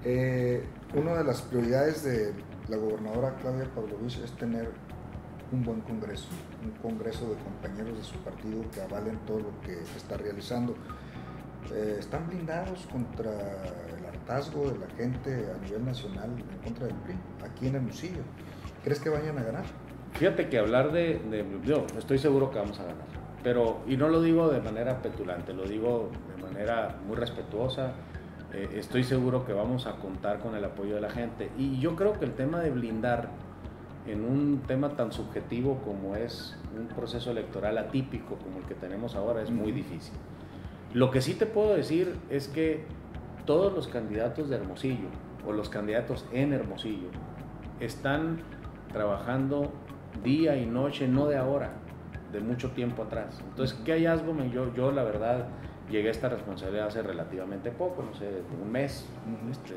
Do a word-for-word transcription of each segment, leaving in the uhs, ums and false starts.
Eh, una de las prioridades de la gobernadora Claudia Pavlovich es tener un buen congreso, un congreso de compañeros de su partido que avalen todo lo que está realizando. Eh, están blindados contra el hartazgo de la gente a nivel nacional en contra del P R I, aquí en Hermosillo. ¿Crees que vayan a ganar? Fíjate que hablar de, de yo estoy seguro que vamos a ganar, pero, y no lo digo de manera petulante, lo digo de manera muy respetuosa. Eh, estoy seguro que vamos a contar con el apoyo de la gente, y yo creo que el tema de blindar en un tema tan subjetivo como es un proceso electoral atípico como el que tenemos ahora es muy difícil. Lo que sí te puedo decir es que todos los candidatos de Hermosillo, o los candidatos en Hermosillo, están trabajando día y noche, no de ahora, de mucho tiempo atrás. Entonces, ¿qué hallazgo? Me, yo, yo la verdad llegué a esta responsabilidad hace relativamente poco, no sé, un mes. Uh-huh. este,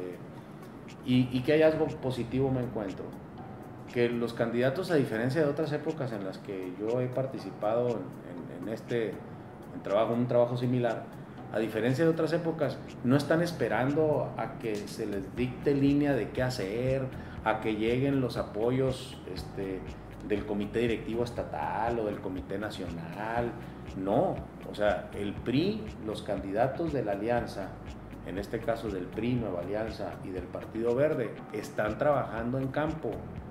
y, ¿Y qué hallazgo positivo me encuentro? Que los candidatos, a diferencia de otras épocas en las que yo he participado en, en, en este en trabajo, un trabajo similar, a diferencia de otras épocas, no están esperando a que se les dicte línea de qué hacer, a que lleguen los apoyos este, del comité directivo estatal o del comité nacional. No, o sea, el P R I, los candidatos de la alianza, en este caso del P R I, Nueva Alianza y del Partido Verde, están trabajando en campo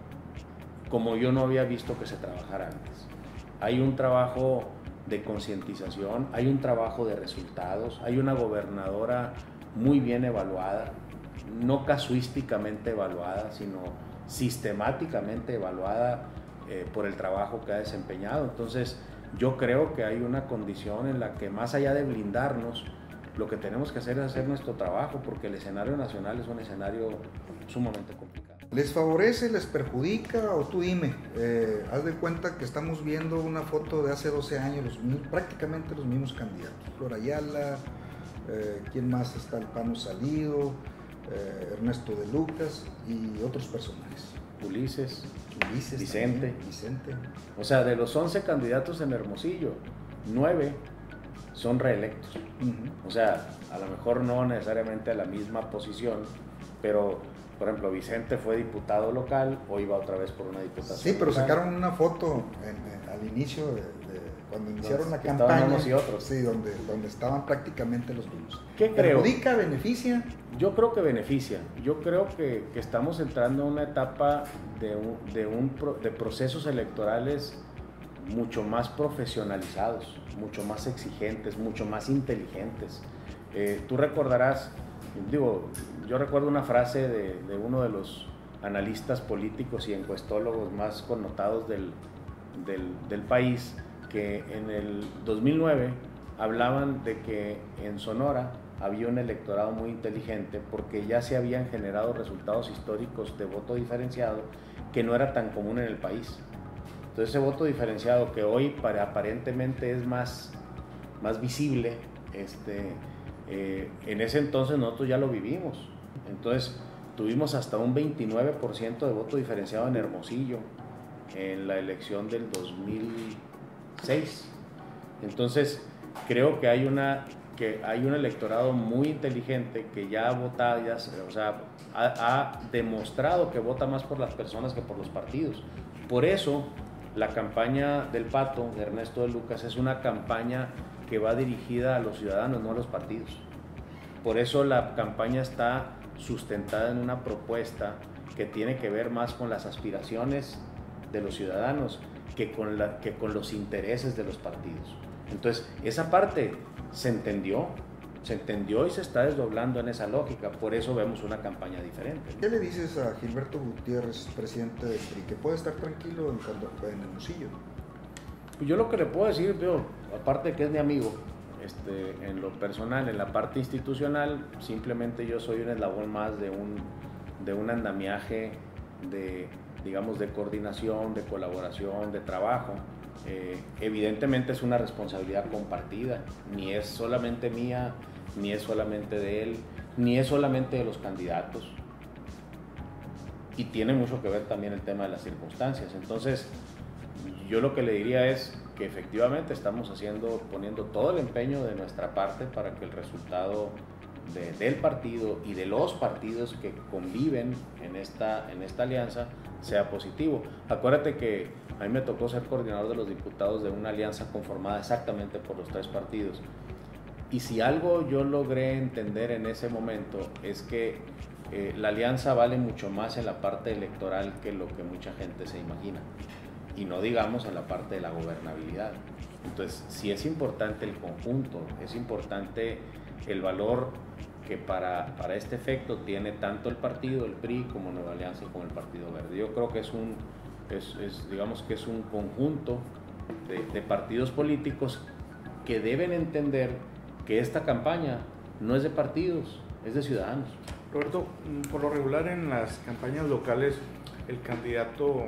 como yo no había visto que se trabajara antes. Hay un trabajo de concientización, hay un trabajo de resultados, hay una gobernadora muy bien evaluada, no casuísticamente evaluada, sino sistemáticamente evaluada eh, por el trabajo que ha desempeñado. Entonces, yo creo que hay una condición en la que, más allá de blindarnos, lo que tenemos que hacer es hacer nuestro trabajo, porque el escenario nacional es un escenario sumamente complicado. ¿Les favorece, les perjudica? O tú dime, eh, haz de cuenta que estamos viendo una foto de hace doce años, los, prácticamente los mismos candidatos. Flor Ayala, eh, ¿quién más está? El Pano Salido, eh, Ernesto de Lucas y otros personajes. Ulises, Ulises Vicente. También, Vicente. O sea, de los once candidatos en Hermosillo, nueve son reelectos. Uh-huh. O sea, a lo mejor no necesariamente a la misma posición, pero, por ejemplo, Vicente fue diputado local, hoy va otra vez por una diputación. Sí, pero local. Sacaron una foto en, en, al inicio, de, de, cuando iniciaron Entonces, la campaña. Unos y otros. Sí, donde, donde estaban prácticamente los mismos. ¿Qué creo? ¿Perjudica, beneficia? Yo creo que beneficia. Yo creo que, que estamos entrando en una etapa de, un, de, un, de procesos electorales mucho más profesionalizados, mucho más exigentes, mucho más inteligentes. Eh, tú recordarás, digo, yo recuerdo una frase de, de uno de los analistas políticos y encuestólogos más connotados del, del, del país, que en el dos mil nueve hablaban de que en Sonora había un electorado muy inteligente porque ya se habían generado resultados históricos de voto diferenciado que no era tan común en el país. Entonces, ese voto diferenciado que hoy para, aparentemente es más, más visible, este, eh, en ese entonces nosotros ya lo vivimos. Entonces, tuvimos hasta un veintinueve por ciento de voto diferenciado en Hermosillo en la elección del dos mil seis. Entonces, creo que hay, una, que hay un electorado muy inteligente que ya ha votado, ya, o sea, ha, ha demostrado que vota más por las personas que por los partidos. Por eso, la campaña del Pato, de Ernesto de Lucas, es una campaña que va dirigida a los ciudadanos, no a los partidos. Por eso la campaña está sustentada en una propuesta que tiene que ver más con las aspiraciones de los ciudadanos que con, la, que con los intereses de los partidos. Entonces, esa parte se entendió, se entendió y se está desdoblando en esa lógica. Por eso vemos una campaña diferente. ¿Qué le dices a Gilberto Gutiérrez, presidente del P R I, que puede estar tranquilo en, en Hermosillo? Pues yo lo que le puedo decir, yo, aparte de que es mi amigo, este, en lo personal, en la parte institucional, simplemente yo soy un eslabón más de un, de un andamiaje de, digamos, de coordinación, de colaboración, de trabajo. Eh, evidentemente es una responsabilidad compartida, ni es solamente mía, ni es solamente de él, ni es solamente de los candidatos, y tiene mucho que ver también el tema de las circunstancias. Entonces, yo lo que le diría es que efectivamente estamos haciendo, poniendo todo el empeño de nuestra parte para que el resultado de, del partido y de los partidos que conviven en esta, en esta alianza sea positivo. Acuérdate que a mí me tocó ser coordinador de los diputados de una alianza conformada exactamente por los tres partidos. Y si algo yo logré entender en ese momento es que eh, la alianza vale mucho más en la parte electoral que lo que mucha gente se imagina. Y no digamos en la parte de la gobernabilidad. Entonces, sí es importante el conjunto, es importante el valor que para, para este efecto tiene tanto el partido, el P R I, como Nueva Alianza y como el Partido Verde. Yo creo que es un, es, es, digamos que es un conjunto de, de partidos políticos que deben entender que esta campaña no es de partidos, es de ciudadanos. Roberto, por lo regular en las campañas locales, el candidato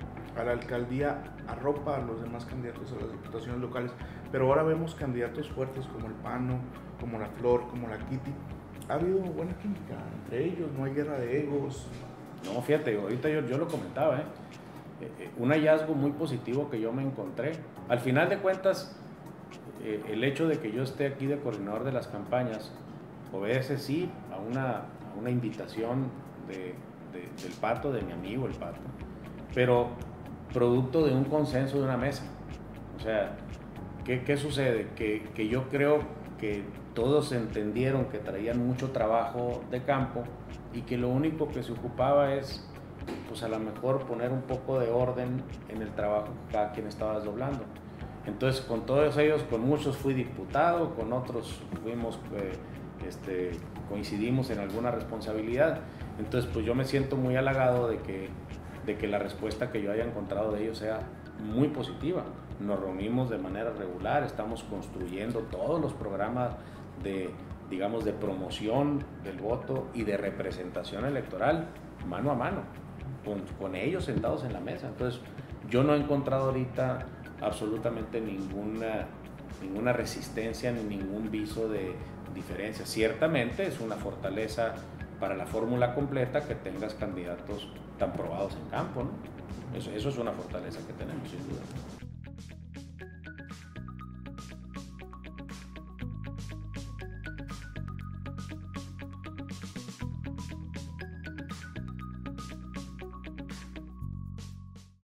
a la alcaldía arropa a los demás candidatos a las diputaciones locales, pero ahora vemos candidatos fuertes como el Pano, como la Flor, como la Kitty. Ha habido buena química entre ellos, no hay guerra de egos. No, fíjate, ahorita yo, yo lo comentaba, ¿eh? Eh, un hallazgo muy positivo que yo me encontré. Al final de cuentas, eh, el hecho de que yo esté aquí de coordinador de las campañas obedece sí a una, a una invitación de, de, del Pato, de mi amigo el Pato, pero producto de un consenso de una mesa. O sea, ¿qué, qué sucede? Que, que yo creo que todos entendieron que traían mucho trabajo de campo y que lo único que se ocupaba es, pues a lo mejor poner un poco de orden en el trabajo que cada quien estaba desdoblando. Entonces, con todos ellos, con muchos fui diputado, con otros fuimos, eh, este, coincidimos en alguna responsabilidad. Entonces, pues yo me siento muy halagado de que, de que la respuesta que yo haya encontrado de ellos sea muy positiva. Nos reunimos de manera regular, estamos construyendo todos los programas de, digamos, de promoción del voto y de representación electoral mano a mano, con, con ellos sentados en la mesa. Entonces, yo no he encontrado ahorita absolutamente ninguna, ninguna resistencia ni ningún viso de diferencia. Ciertamente es una fortaleza para la fórmula completa que tengas candidatos tan probados en campo, ¿no? Eso, eso es una fortaleza que tenemos, sin duda.